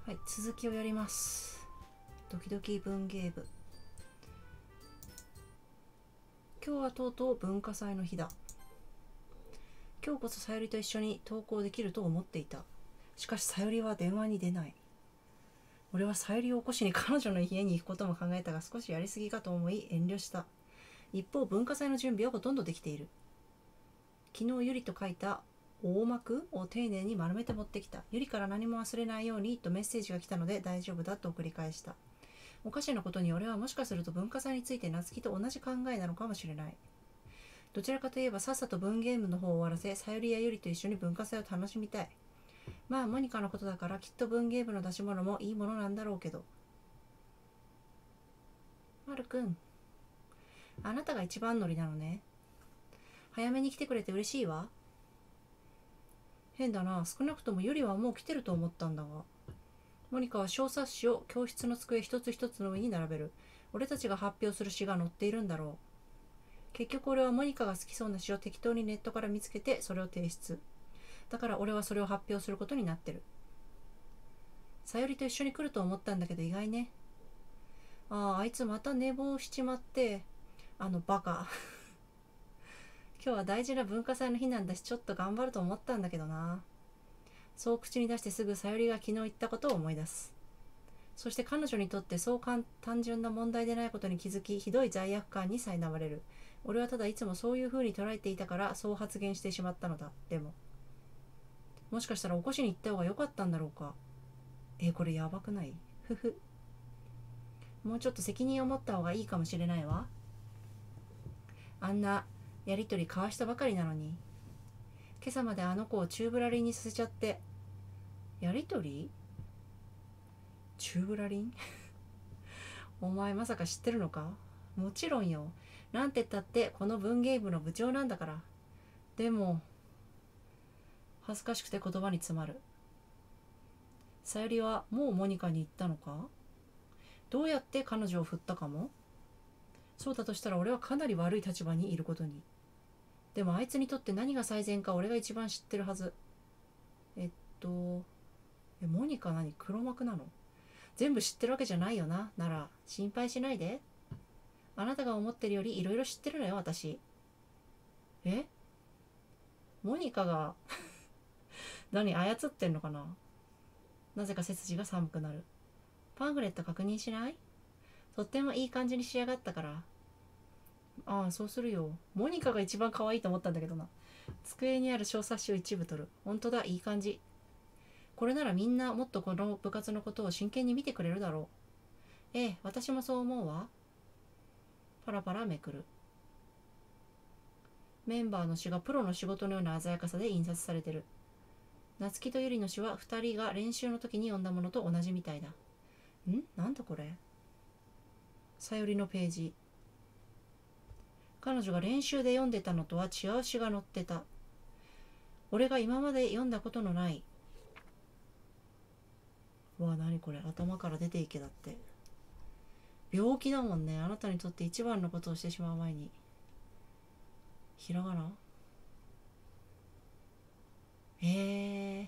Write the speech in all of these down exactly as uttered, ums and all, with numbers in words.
はい、続きをやります。ドキドキ文芸部。今日はとうとう文化祭の日だ。今日こそさゆりと一緒に登校できると思っていた。しかしさゆりは電話に出ない。俺はさゆりを起こしに彼女の家に行くことも考えたが、少しやりすぎかと思い遠慮した。一方、文化祭の準備はほとんどできている。昨日ゆりと書いた大幕を丁寧に丸めて持ってきた。ゆりから何も忘れないようにとメッセージが来たので大丈夫だと送り返した。おかしなことに俺はもしかすると文化祭について夏希と同じ考えなのかもしれない。どちらかといえばさっさと文芸部の方を終わらせ、さゆりやゆりと一緒に文化祭を楽しみたい。まあモニカのことだからきっと文芸部の出し物もいいものなんだろうけど。まるくん、あなたが一番乗りなのね。早めに来てくれて嬉しいわ。変だな、少なくともゆりはもう来てると思ったんだが。モニカは小冊子を教室の机一つ一つの上に並べる。俺たちが発表する詩が載っているんだろう。結局俺はモニカが好きそうな詩を適当にネットから見つけてそれを提出。だから俺はそれを発表することになってる。さゆりと一緒に来ると思ったんだけど意外ね。ああ、あいつまた寝坊しちまって。あのバカ。今日は大事な文化祭の日なんだし、ちょっと頑張ると思ったんだけどな。そう口に出してすぐさゆりが昨日言ったことを思い出す。そして彼女にとってそう単純な問題でないことに気づき、ひどい罪悪感に苛まれる。俺はただいつもそういう風に捉えていたからそう発言してしまったのだ。でももしかしたら起こしに行った方が良かったんだろうか。えー、これやばくない？ふふ。もうちょっと責任を持った方がいいかもしれないわ。あんなやりとり交わしたばかりなのに。今朝まであの子を宙ぶらりんにさせちゃって。やりとり？宙ぶらりん？お前まさか知ってるのか？もちろんよ。なんて言ったってこの文芸部の部長なんだから。でも恥ずかしくて言葉に詰まる。さゆりはもうモニカに言ったのか？どうやって彼女を振ったかも？そうだとしたら俺はかなり悪い立場にいることに。でもあいつにとって何が最善か俺が一番知ってるはず。えっとえモニカ何黒幕なの？全部知ってるわけじゃないよな。なら心配しないで。あなたが思ってるよりいろいろ知ってるのよ私。えモニカが何操ってんのかな。なぜか背筋が寒くなる。パンフレット確認しない？とってもいい感じに仕上がったから。ああ、そうするよ。モニカが一番可愛いと思ったんだけどな。机にある小冊子を一部取る。本当だ、いい感じ。これならみんなもっとこの部活のことを真剣に見てくれるだろう。ええ、私もそう思うわ。パラパラめくる。メンバーの詩がプロの仕事のような鮮やかさで印刷されてる。夏希とゆりの詩はふたりが練習の時に読んだものと同じみたいだ。ん？なんだこれ？さゆりのページ。彼女が練習で読んでたのとは違う詩が載ってた。俺が今まで読んだことのない。うわ、何これ？頭から出ていけだって。病気だもんね。あなたにとって一番のことをしてしまう前に。ひらがな？えー。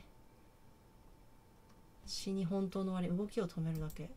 詩に本当の割り動きを止めるだけ。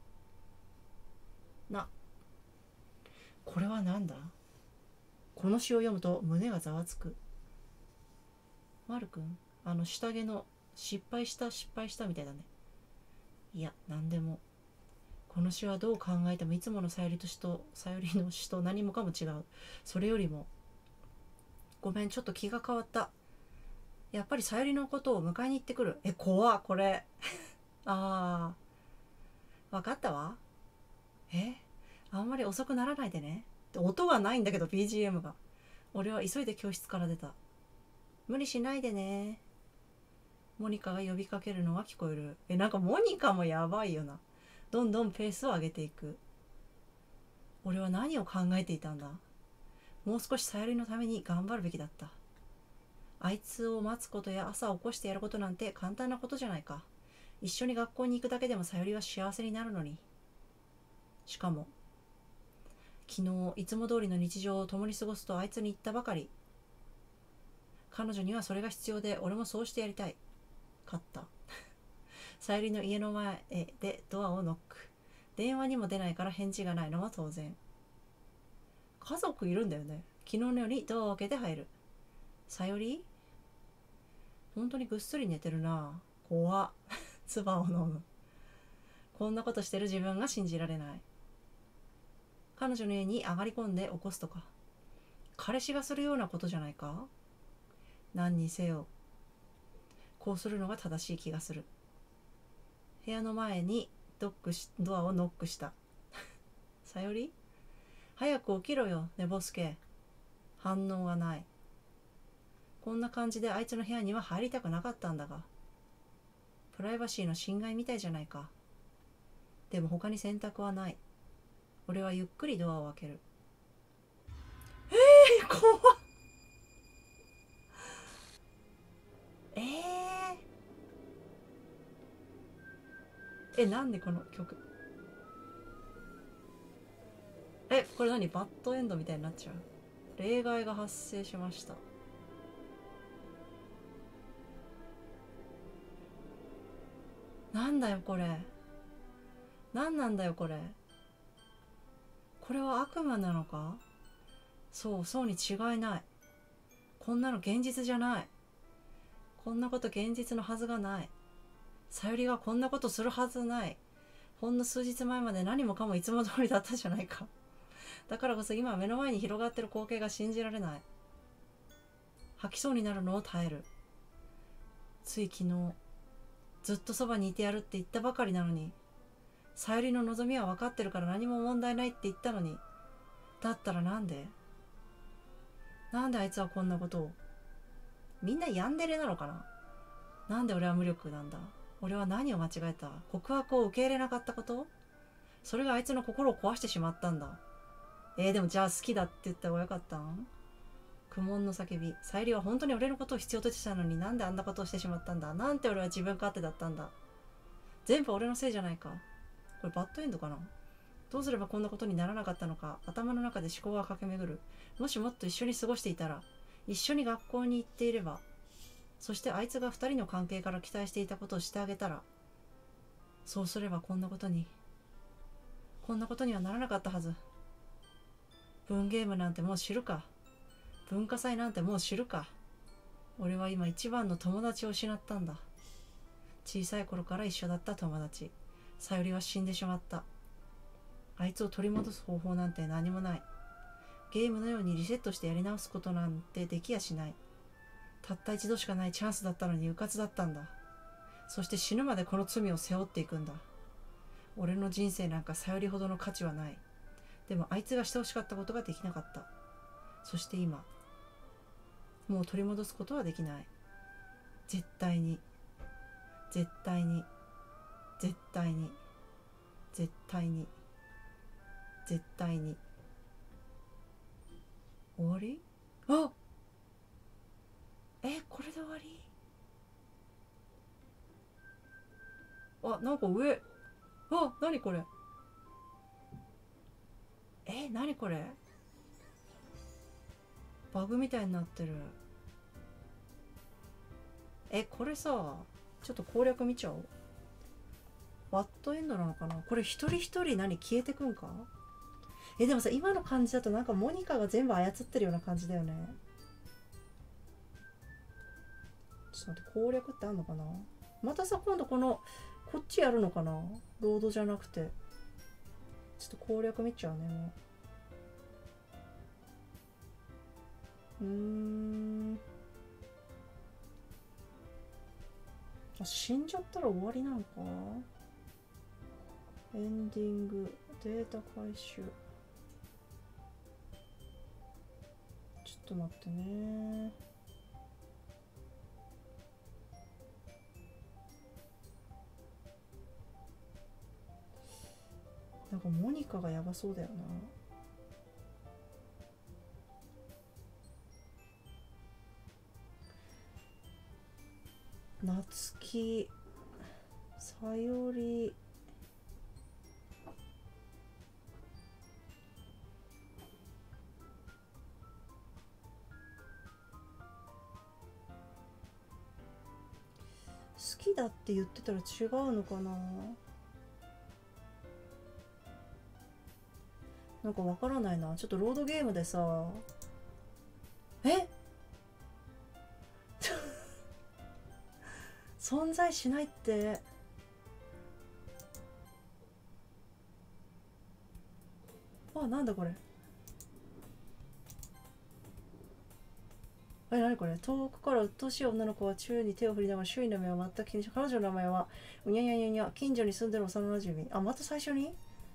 な。これはなんだ？この詩を読むと胸がざわつく。まるくん、あの下着の失敗した失敗したみたいだね。いや、なんでも。この詩はどう考えてもいつものさゆりと詩とさゆりの詩と何もかも違う。それよりも、ごめん、ちょっと気が変わった。やっぱりさゆりのことを迎えに行ってくる。え、怖っ、これ。あー、わかったわ。え、あんまり遅くならないでね。音がないんだけど ビージーエム が。俺は急いで教室から出た。無理しないでね。モニカが呼びかけるのが聞こえる。え、なんかモニカもやばいよな。どんどんペースを上げていく。俺は何を考えていたんだ。もう少しさゆりのために頑張るべきだった。あいつを待つことや朝起こしてやることなんて簡単なことじゃないか。一緒に学校に行くだけでもさゆりは幸せになるのに。しかも昨日いつも通りの日常を共に過ごすとあいつに言ったばかり。彼女にはそれが必要で俺もそうしてやりたい。勝った。 さゆりの家の前でドアをノック。電話にも出ないから返事がないのは当然。家族いるんだよね。昨日のようにドアを開けて入る。さゆり本当にぐっすり寝てるな。怖っ。唾を飲む。こんなことしてる自分が信じられない。彼女の家に上がり込んで起こすとか、彼氏がするようなことじゃないか。何にせよこうするのが正しい気がする。部屋の前にドックしドアをノックした。さより早く起きろよ寝ぼすけ。反応がない。こんな感じであいつの部屋には入りたくなかったんだが、プライバシーの侵害みたいじゃないか。でも他に選択はない。俺はゆっくりドアを開ける。えー、怖っ。えー、え、なんでこの曲。え、これ何バッドエンドみたいになっちゃう。例外が発生しました。なんだよこれ。なんなんだよこれ。これは悪夢なのか。そうそうに違いない。こんなの現実じゃない。こんなこと現実のはずがない。さゆりがこんなことするはずない。ほんの数日前まで何もかもいつも通りだったじゃないか。だからこそ今目の前に広がってる光景が信じられない。吐きそうになるのを耐える。つい昨日ずっとそばにいてやるって言ったばかりなのに、さゆりの望みは分かってるから何も問題ないって言ったのに、だったらなんでなんであいつはこんなことを。みんなヤンデレなのかな。なんで俺は無力なんだ。俺は何を間違えた。告白を受け入れなかったこと、それがあいつの心を壊してしまったんだ。えー、でもじゃあ好きだって言った方がよかったん。苦悶の叫び。さゆりは本当に俺のことを必要としてたのに、なんであんなことをしてしまったんだ。なんて俺は自分勝手だったんだ。全部俺のせいじゃないか。これバッドエンドかな。どうすればこんなことにならなかったのか。頭の中で思考が駆け巡る。もしもっと一緒に過ごしていたら、一緒に学校に行っていれば、そしてあいつが二人の関係から期待していたことをしてあげたら、そうすればこんなことにこんなことにはならなかったはず。文ゲームなんてもう知るか。文化祭なんてもう知るか。俺は今一番の友達を失ったんだ。小さい頃から一緒だった友達。さゆりは死んでしまった。あいつを取り戻す方法なんて何もない。ゲームのようにリセットしてやり直すことなんてできやしない。たった一度しかないチャンスだったのに迂闊だったんだ。そして死ぬまでこの罪を背負っていくんだ。俺の人生なんかさゆりほどの価値はない。でもあいつがしてほしかったことができなかった。そして今もう取り戻すことはできない。絶対に絶対に絶対に絶対に絶対に。終わり。あ、え、これで終わり。あ、なんか上。あ、なにこれ。え、なにこれ。バグみたいになってる。え、これさ、ちょっと攻略見ちゃおう。バッドエンドなのかな。これ一人一人何消えてくんか。え、でもさ、今の感じだとなんかモニカが全部操ってるような感じだよね。ちょっと待って、攻略ってあんのかな。またさ、今度このこっちやるのかな。ロードじゃなくて。ちょっと攻略見ちゃうね。もううーん、あ、死んじゃったら終わりなのか。エンディング、データ回収。ちょっと待ってね。なんかモニカがやばそうだよな。夏希、さより、 きだって言ってたら違うのかな。なんかわからないな。ちょっとロードゲームでさ、え存在しないって。あ、なんだこれ。え、なにこれ。遠くから鬱陶しい女の子は宙に手を振りながら周囲の目を全く気にし、彼女の名前はうにゃにゃにゃにゃ、近所に住んでる幼なじみ。あ、また最初に。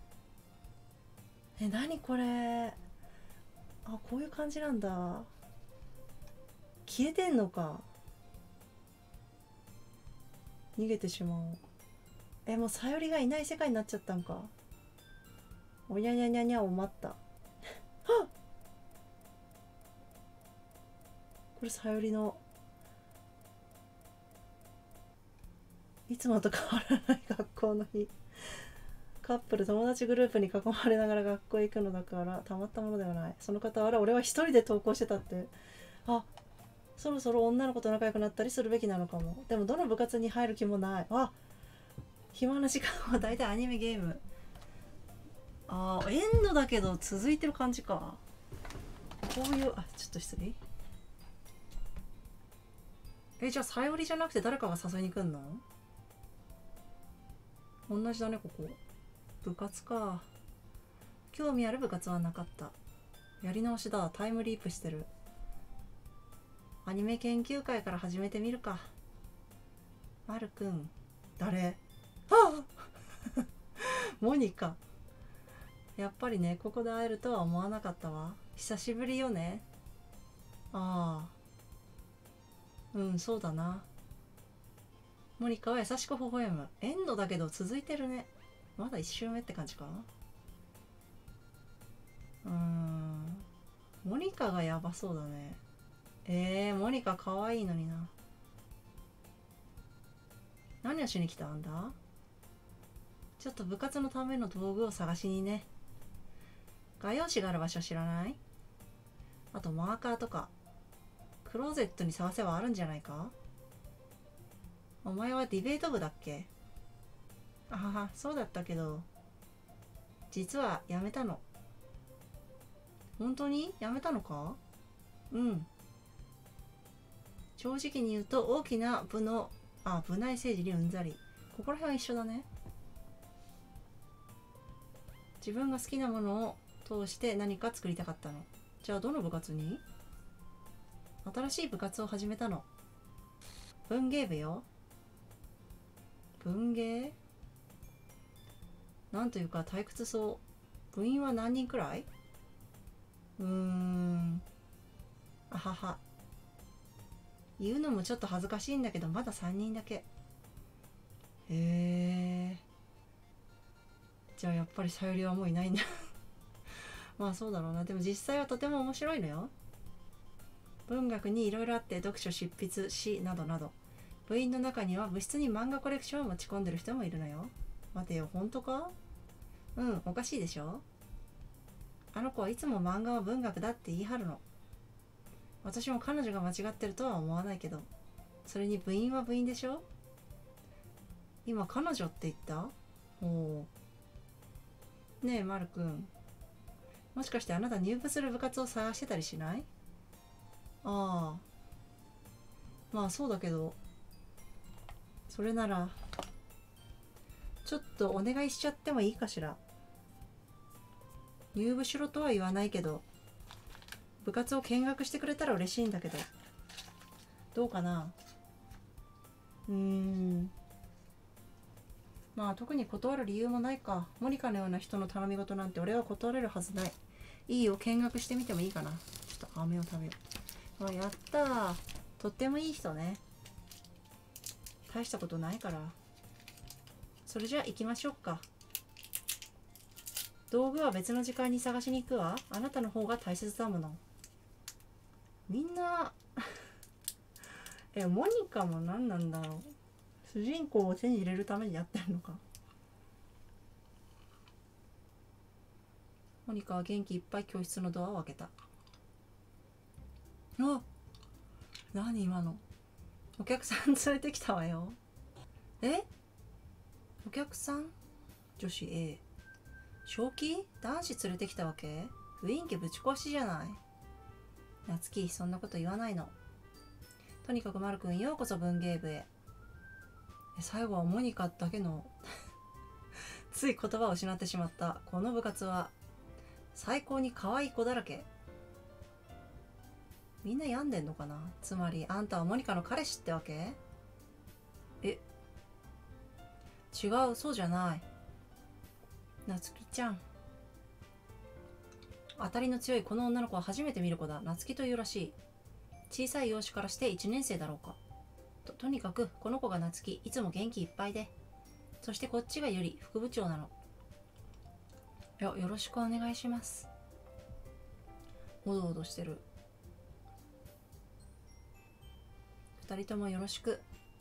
え、なにこれ。あ、こういう感じなんだ。消えてんのか。逃げてしまう。え、もうさよりがいない世界になっちゃったんか。おにゃにゃにゃにゃを待った。はっ、これさよりのいつもと変わらない学校の日。カップル友達グループに囲まれながら学校へ行くのだからたまったものではない。その方は俺は一人で登校してたって。あ、そろそろ女の子と仲良くなったりするべきなのかも。でもどの部活に入る気もない。あ、暇な時間は大体アニメゲーム。あー、エンドだけど続いてる感じか。こういう、あ、ちょっと失礼。え、じゃあさよりじゃなくて誰かが誘いに来んの？同じだね、ここ。部活か。興味ある部活はなかった。やり直しだ。タイムリープしてる。アニメ研究会から始めてみるか。まるくん。誰？ああモニカ。やっぱりね、ここで会えるとは思わなかったわ。久しぶりよね。ああ、うん、そうだな。モニカは優しく微笑む。エンドだけど続いてるね。まだ一周目って感じか。うーん、モニカがやばそうだね。えー、モニカかわいいのにな。何をしに来たんだ？ちょっと部活のための道具を探しにね。画用紙がある場所知らない？あとマーカーとか。クローゼットに探せばあるんじゃないか？お前はディベート部だっけ？あはは、そうだったけど、実はやめたの。本当にやめたのか？うん。正直に言うと大きな部の、あ、部内政治にうんざり。ここら辺は一緒だね。自分が好きなものを通して何か作りたかったの。じゃあどの部活に？新しい部活を始めたの。文芸部よ。文芸？なんというか退屈そう。部員は何人くらい？うーん。あはは。言うのもちょっと恥ずかしいんだけど、まださんにんだけ。へえ。じゃあやっぱりさゆりはもういないんだまあそうだろうな。でも実際はとても面白いのよ。文学にいろいろあって、読書、執筆、詩などなど。部員の中には部室に漫画コレクションを持ち込んでる人もいるのよ。待てよ、本当か？うん、おかしいでしょ。あの子はいつも漫画は文学だって言い張るの。私も彼女が間違ってるとは思わないけど。それに部員は部員でしょ。今彼女って言った？おう。ねえ、まるくん。もしかしてあなた入部する部活を探してたりしない？ああ。まあそうだけど、それなら、ちょっとお願いしちゃってもいいかしら。入部しろとは言わないけど、部活を見学してくれたら嬉しいんだけど。どうかな？うーん。まあ特に断る理由もないか。モニカのような人の頼み事なんて俺は断れるはずない。いいよ、見学してみてもいいかな。ちょっと飴を食べよう。あ、やったー。とってもいい人ね。大したことないから。それじゃあ行きましょうか。道具は別の時間に探しに行くわ。あなたの方が大切だもの。みんなえ、モニカも何なんだろう。主人公を手に入れるためにやってるのか。モニカは元気いっぱい教室のドアを開けた。あ、何今の。お客さん連れてきたわよ。 え、お客さん？女子 A。 正気？男子連れてきたわけ？雰囲気ぶち壊しじゃない。夏希、そんなこと言わないの。とにかくマル君、ようこそ文芸部へ。最後はモニカだけのつい言葉を失ってしまった。この部活は最高に可愛い子だらけ。みんな病んでんのかな。つまりあんたはモニカの彼氏ってわけ？え、違う、そうじゃない。夏希ちゃん、当たりの強いこの女の子は初めて見る子だ。夏希というらしい。小さい容姿からしていちねん生だろうか。 と, とにかくこの子が夏希、いつも元気いっぱいで、そしてこっちがゆり、副部長なの。いや、よろしくお願いします。おどおどしてる。二人ともよろしく。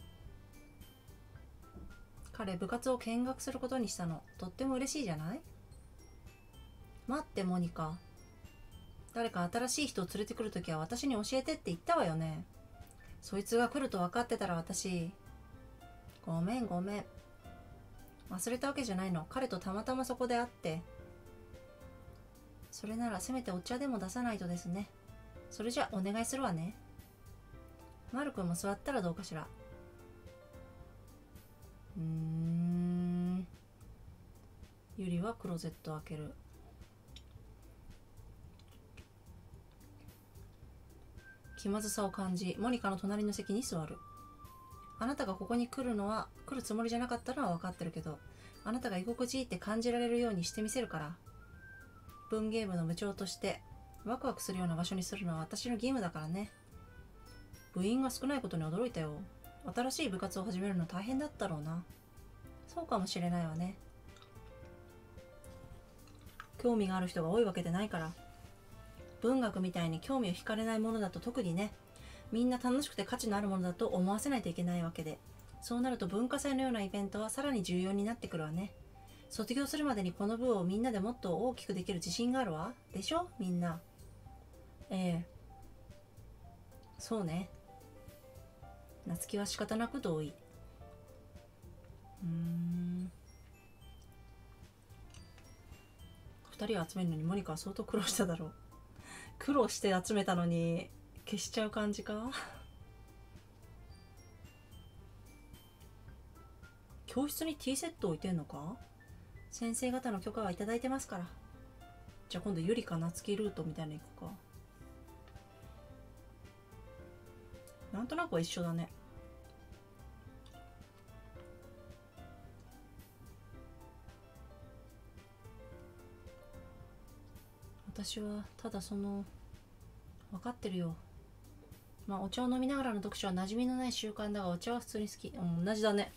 彼、部活を見学することにしたの。とっても嬉しいじゃない？待って、モニカ。誰か新しい人を連れてくるときは私に教えてって言ったわよね。そいつが来ると分かってたら私、ごめんごめん。忘れたわけじゃないの。彼とたまたまそこで会って。それならせめてお茶でも出さないとですね。それじゃお願いするわね。マル君も座ったらどうかしら。うーん。ゆりはクローゼットを開ける。気まずさを感じ、モニカの隣の席に座る。あなたがここに来るのは、来るつもりじゃなかったのは分かってるけど、あなたが居心地いいって感じられるようにしてみせるから。文芸部の部長としてワクワクするような場所にするのは私の義務だからね。部員が少ないことに驚いたよ。新しい部活を始めるの大変だったろうな。そうかもしれないわね。興味がある人が多いわけでないから。文学みたいに興味を惹かれないものだと特にね、みんな楽しくて価値のあるものだと思わせないといけないわけで、そうなると文化祭のようなイベントはさらに重要になってくるわね。卒業するまでにこの部をみんなでもっと大きくできる自信があるわ。でしょみんな。ええ、そうね。夏希は仕方なく同意。うーん。二人を集めるのにモニカは相当苦労しただろう。苦労して集めたのに消しちゃう感じか。教室にティーセット置いてんのか。先生方の許可はいただいてますから。じゃあ今度ゆりか夏希ルートみたいなの行くか。なんとなくは一緒だね。私はただその、分かってるよ。まあお茶を飲みながらの読書は馴染みのない習慣だが、お茶は普通に好き。うん、同じだね。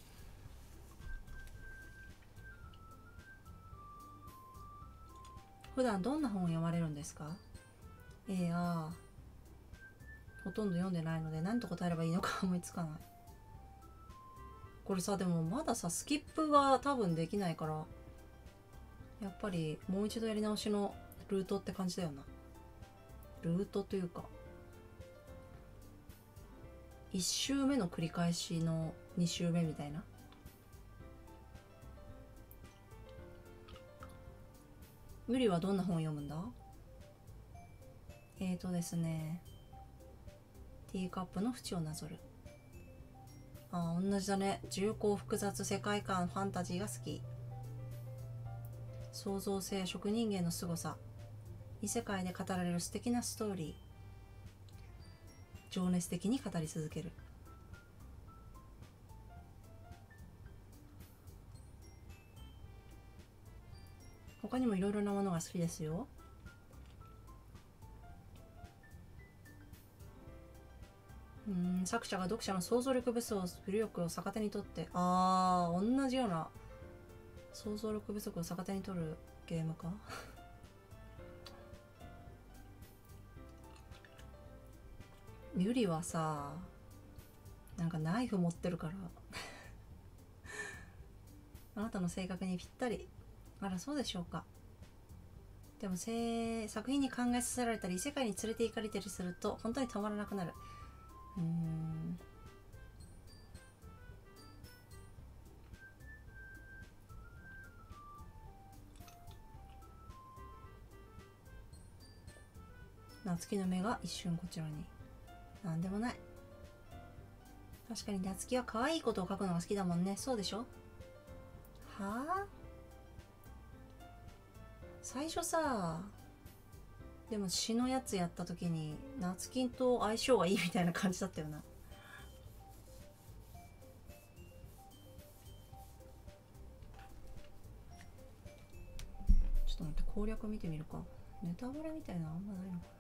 普段どんな本を読まれるんですか？ええ、ああ、ほとんど読んでないので何と答えればいいのか思いつかない。これさ、でもまださスキップが多分できないから、やっぱりもう一度やり直しのルートって感じだよな。ルートというかいち周目の繰り返しのに周目みたいな。ゆりはどんな本を読むんだ？えーとですねティーカップの縁をなぞる。ああ、同じだね。重厚複雑世界観ファンタジーが好き。創造性、職人芸の凄さ、異世界で語られる素敵なストーリー、情熱的に語り続ける。他にもいろいろなものが好きですよ。うーん、作者が読者の想像力不足力を逆手にとって、あー、同じような想像力不足を逆手に取るゲームか。ゆりはさ、なんかナイフ持ってるからあなたの性格にぴったり。あら、そうでしょうか。でもせ作品に考えさせられたり異世界に連れて行かれたりすると本当にたまらなくなる。うーん夏希の目が一瞬こちらに。なんでもない。確かに夏希は可愛いことを描くのが好きだもんね。そうでしょ。はあ、最初さ、でも詩のやつやった時に夏希と相性がいいみたいな感じだったよな。ちょっと待って、攻略見てみるか。ネタバレみたいなのあんまないのか。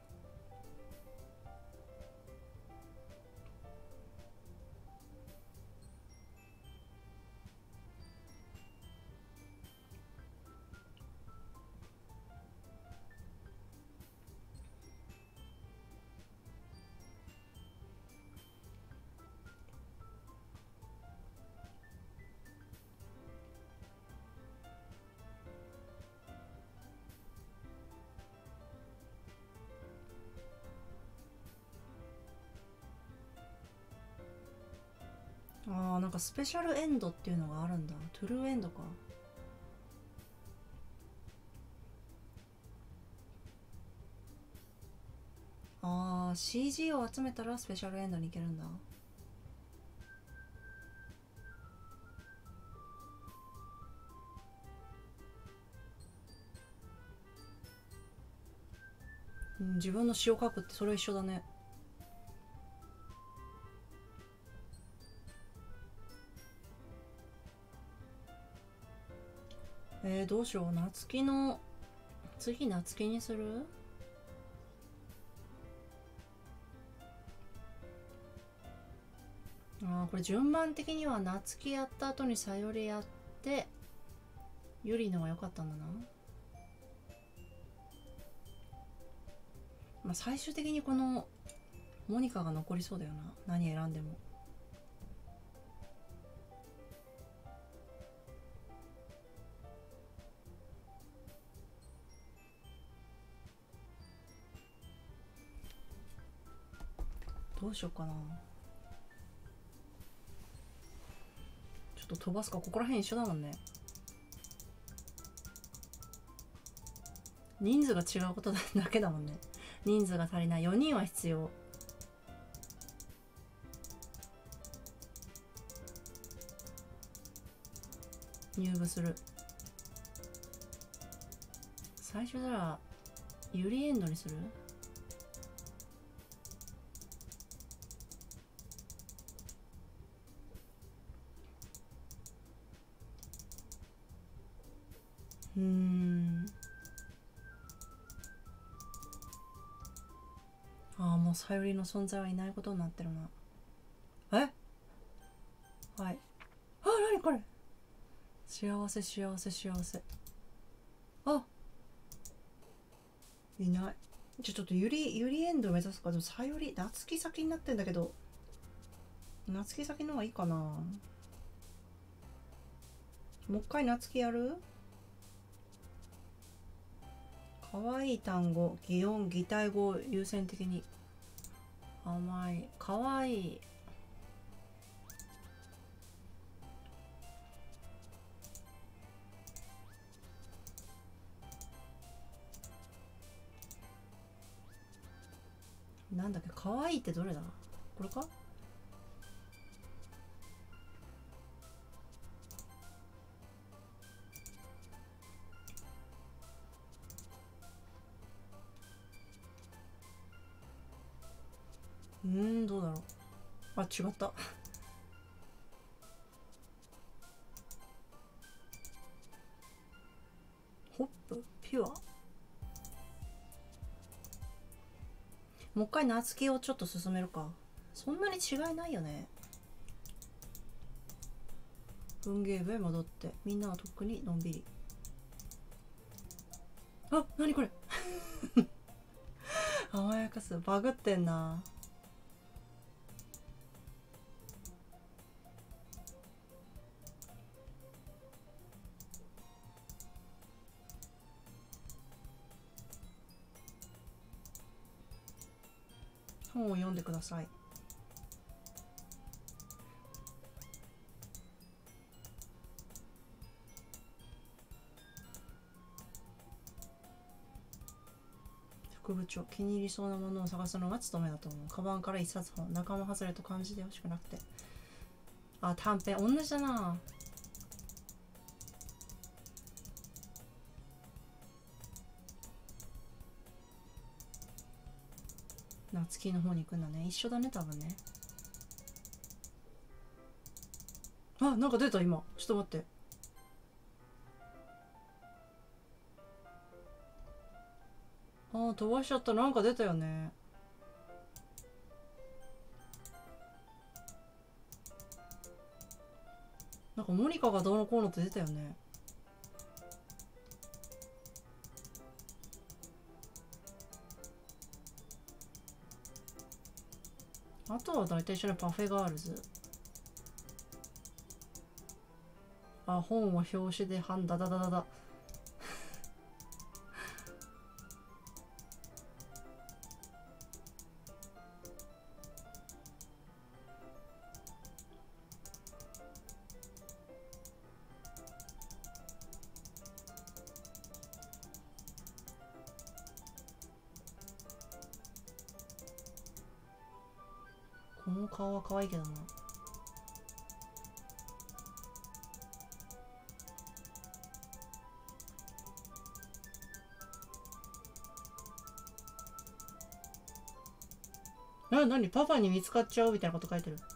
あー、なんかスペシャルエンドっていうのがあるんだ。トゥルーエンドか。あー、 シージー を集めたらスペシャルエンドに行けるんだ。うん、自分の詩を書くってそれ一緒だね。えー、どうしよう。夏希の次夏希にする。あー、これ順番的には夏希やった後にさよりやってゆりのが良かったんだな。まあ最終的にこのモニカが残りそうだよな、何選んでも。どうしようかな。ちょっと飛ばすか。ここら辺一緒だもんね。人数が違うことだけだもんね。人数が足りない。よにんは必要。入部する。最初ならユリエンドにする。うーん。ああ、もうさゆりの存在はいないことになってるな。え、はい。あ、なにこれ。幸せ幸せ幸せ。あ、いない。じゃあちょっとゆりゆりエンド目指すか。でもさゆり夏希先になってんだけど、夏希先の方がいいかな。もう一回夏希やる。かわいい単語、擬音、擬態語を優先的に。甘い、かわいい。なんだっけ、かわいいってどれだ。これか。うーん、どうだろう。あ、違った。ホップピュア。もう一回夏希をちょっと進めるか。そんなに違いないよね。文芸部へ戻ってみんなはとっくにのんびり。あ、なにこれ。甘やかす。バグってんな。本を読んでください。 副部長、気に入りそうなものを探すのが務めだと思う。カバンから一冊本、仲間外れと感じてほしくなくて。あ、短編同じだな。夏希の方に行くんだね。一緒だね多分ね。あ、なんか出た今。ちょっと待って。あー、飛ばしちゃった。なんか出たよね。なんかモニカがどうのこうのって出たよね。あとは大体一緒にパフェガールズ。あ、本を表紙でハンダダダダダ。この顔は可愛いけどな。な、なにパパに見つかっちゃうみたいなこと書いてる。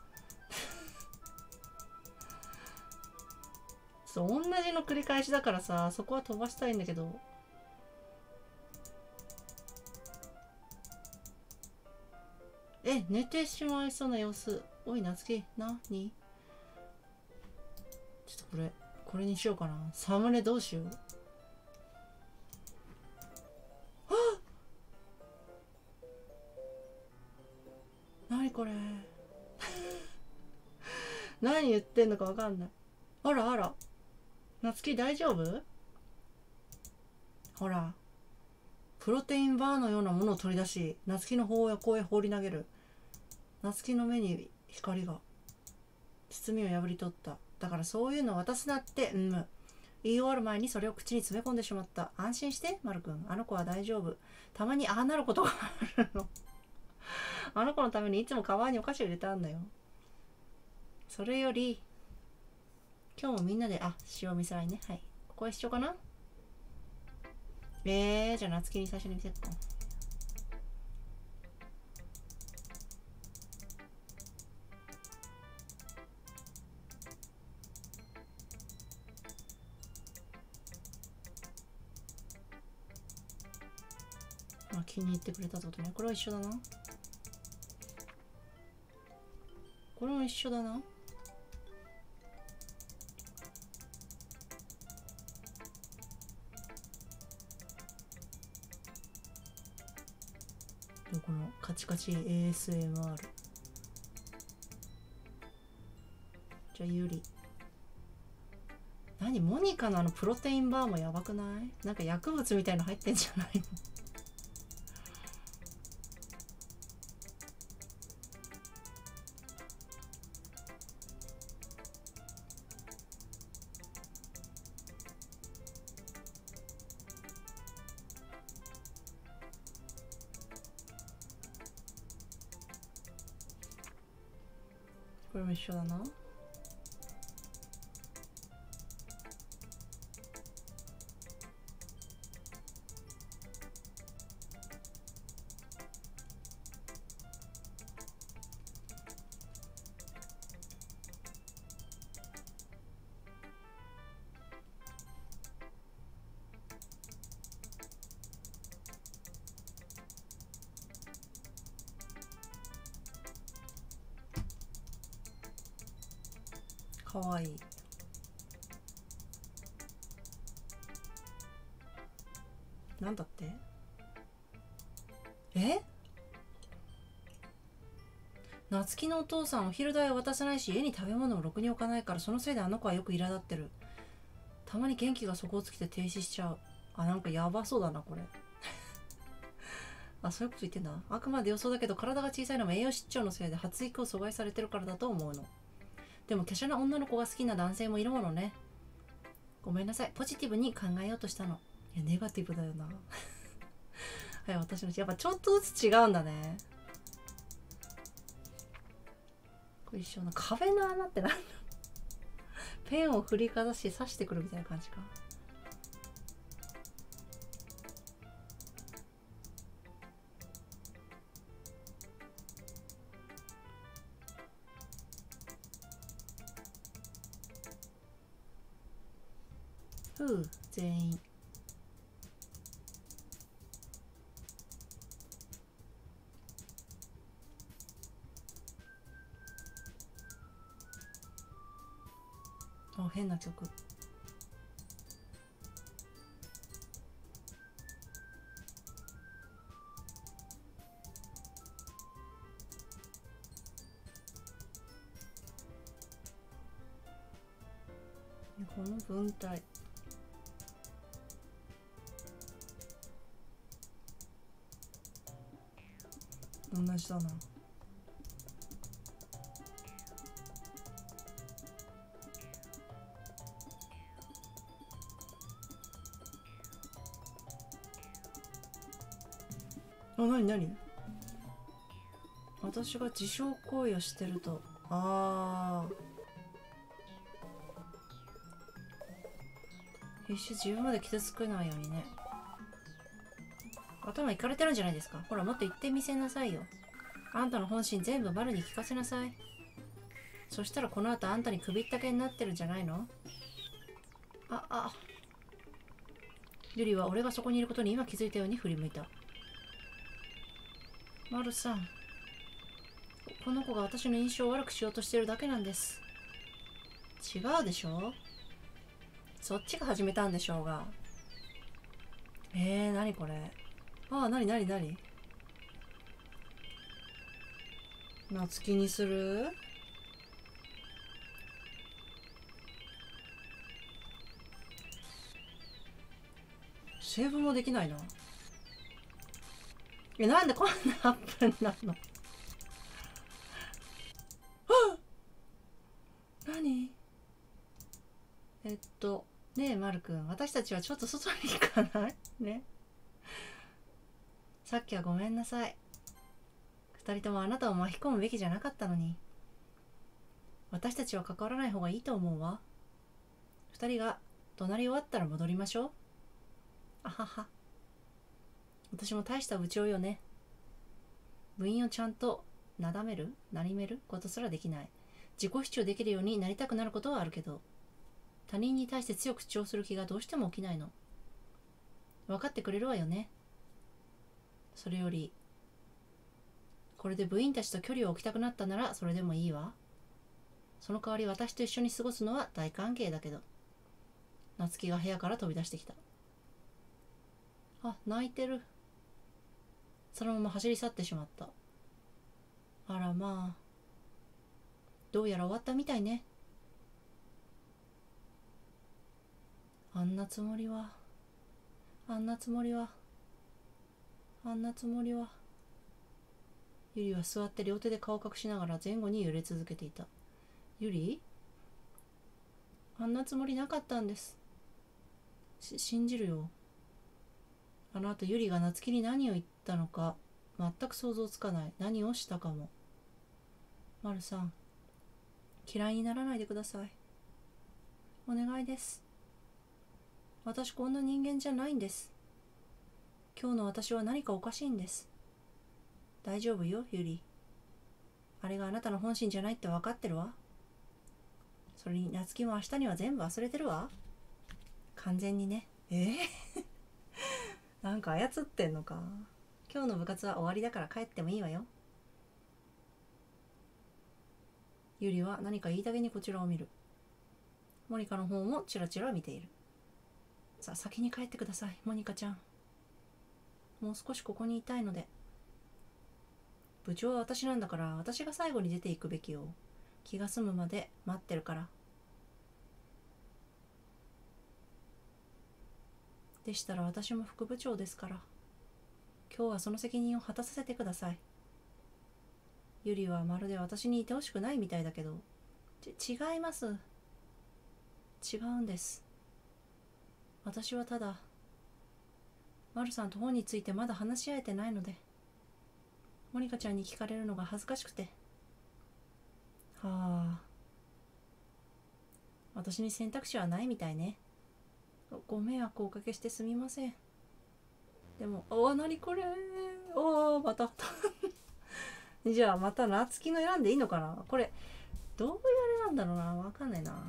そう、同じの繰り返しだからさ、そこは飛ばしたいんだけど。え、寝てしまいそうな様子。おい、夏希、なに？ちょっとこれ、これにしようかな。サムネどうしよう。はっ！なにこれ。何言ってんのかわかんない。あらあら。夏希大丈夫？ほら。プロテインバーのようなものを取り出し、夏希の方向へ放り投げる。夏希の目に光が。包みを破り取った。だからそういうの渡すなって、うん。言い終わる前にそれを口に詰め込んでしまった。安心して、マル君。あの子は大丈夫。たまにああなることがあるの。あの子のためにいつもカバンにお菓子を入れてあんだよ。それより、今日もみんなで、あ、塩味噌あいね。はい。ここは一緒かな？えー、じゃあ夏希に最初に見せっか。あ、気に入ってくれたってことね。これは一緒だな。これも一緒だな。このカチカチ エーエスエムアール。 じゃあユリ。何モニカのあのプロテインバーもやばくない？なんか薬物みたいの入ってんじゃないの？これも一緒だな。かわいい。なんだって？え？夏希のお父さんお昼代を渡さないし家に食べ物をろくに置かないから、そのせいであの子はよく苛立ってる。たまに元気が底をつきて停止しちゃう。あ、なんかやばそうだなこれ。あ、そういうこと言ってんだ。あくまで予想だけど体が小さいのも栄養失調のせいで発育を阻害されてるからだと思うの。でも華奢な女の子が好きな男性もいるものね。ごめんなさい、ポジティブに考えようとしたの。いやネガティブだよな。 はい、私のやっぱちょっとずつ違うんだね。これ一緒の壁の穴ってなんだペンを振りかざして刺してくるみたいな感じか。ふう、全員。あ、変な曲。この文体同じだな。あ、なになに、私が自傷行為をしてると。ああ、必死自分まで傷つくないようにね。頭いかれてるんじゃないですか。ほら、もっと言ってみせなさいよ。あんたの本心全部バルに聞かせなさい。そしたらこの後あんたに首ったけになってるんじゃないの。ああ、ユリは俺がそこにいることに今気づいたように振り向いた。マルさん、この子が私の印象を悪くしようとしてるだけなんです。違うでしょ、そっちが始めたんでしょうが。えー、なにこれ。ああ、なになになに、夏希にする。セーブもできないな。え、なんでこんなアップになるの。何、えっとねえマルくん、私たちはちょっと外に行かないね。さっきはごめんなさい。二人ともあなたを巻き込むべきじゃなかったのに。私たちは関わらない方がいいと思うわ。二人が隣終わったら戻りましょう。あはは。私も大した部長よね。部員をちゃんとなだめるなりめることすらできない。自己主張できるようになりたくなることはあるけど、他人に対して強く主張する気がどうしても起きないの。分かってくれるわよね。それよりこれで部員たちと距離を置きたくなったならそれでもいいわ。その代わり私と一緒に過ごすのは大歓迎だけど。夏希が部屋から飛び出してきた。あ、泣いてる。そのまま走り去ってしまった。あらまあ、どうやら終わったみたいね。あんなつもりはあんなつもりはあんなつもりは。ユリは座って両手で顔を隠しながら前後に揺れ続けていた。ユリ、あんなつもりなかったんです。し信じるよ。あの後ユリが夏希に何を言ったのか全く想像つかない。何をしたかも。マルさん、嫌いにならないでください。お願いです。私こんな人間じゃないんです。今日の私は何かおかしいんです。大丈夫よ、ユリ。あれがあなたの本心じゃないって分かってるわ。それに夏希も明日には全部忘れてるわ。完全にね。えー、なんか操ってんのか。今日の部活は終わりだから帰ってもいいわよ。ユリは何か言いたげにこちらを見る。モニカの方もチラチラ見ている。さあ先に帰ってください、モニカちゃん。もう少しここにいたいので。部長は私なんだから私が最後に出ていくべきよ。気が済むまで待ってるから。でしたら私も副部長ですから今日はその責任を果たさせてください。ユリはまるで私にいてほしくないみたいだけど、ち違います。違うんです。私はただマルさんと本についてまだ話し合えてないので、モニカちゃんに聞かれるのが恥ずかしくて。はあ、私に選択肢はないみたいね。ご迷惑をおかけしてすみません。でも、おー、なにこれ、おー、またじゃあまた夏希の選んでいいのかな。これどういうあれなんだろうな、わかんないな。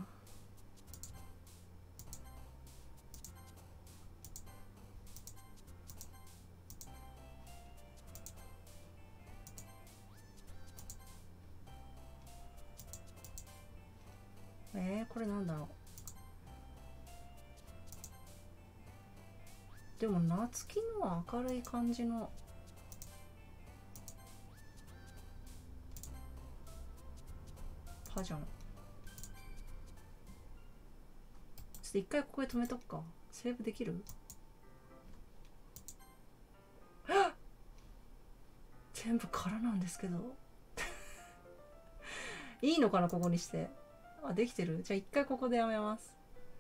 えー、これなんだろう。でも夏希のは明るい感じのパジャマ。ちょっと一回ここで止めとくか。セーブできる？全部空なんですけどいいのかな、ここにして。あ、できてる。じゃあ一回ここでやめます。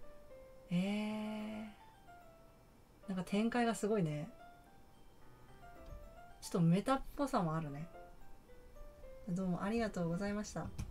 えー、なんか展開がすごいね。ちょっとメタっぽさもあるね。どうもありがとうございました。